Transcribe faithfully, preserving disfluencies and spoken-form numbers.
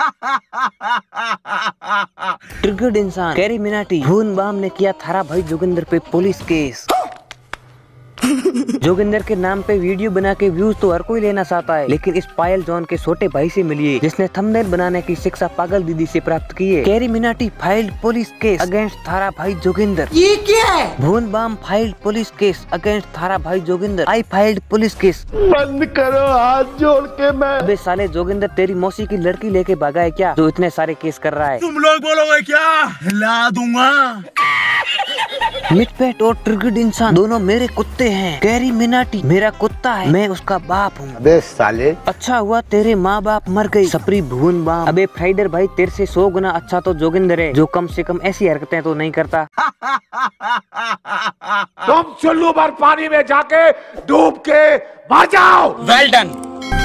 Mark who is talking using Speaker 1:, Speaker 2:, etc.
Speaker 1: Triggered इंसान carry Minati भून balm ने किया थारा भाई जोगिंदर पे पुलिस केस। जोगिंदर के नाम पे वीडियो बना के व्यूज तो हर कोई लेना चाहता है, लेकिन इस पायल जॉन के छोटे भाई से मिलिए जिसने थंबनेल बनाने की शिक्षा पागल दीदी से प्राप्त की है। Carry Minati filed police case against Thara Bhai Joginder.
Speaker 2: ये क्या है?
Speaker 1: Bhuvan Bam filed police case against Thara Bhai Joginder. I filed police case.
Speaker 3: बंद करो हाथ जोड़ के मैं।
Speaker 1: अबे साले जोगिंदर तेरी मौसी की लड़की लेके भागा है क्या, जो इतने सारे केस कर रहा है?
Speaker 3: तुम लोग बोलोगे क्या? हिला दूंगा।
Speaker 1: मिटपेट और ट्रिगर्ड इंसान दोनों मेरे कुत्ते हैं। कैरी मिनाटी मेरा कुत्ता है, मैं उसका बाप हूँ।
Speaker 3: अबे साले,
Speaker 1: अच्छा हुआ तेरे माँ बाप मर गए। सप्री भून बाम। अबे फ्राइडर भाई तेरे से सौ गुना अच्छा तो जोगिंदर है, जो कम से कम ऐसी हरकतें तो नहीं करता।
Speaker 3: तुम चुल्लू भर पानी में जाके डूब के मर जाओ।
Speaker 2: Well done.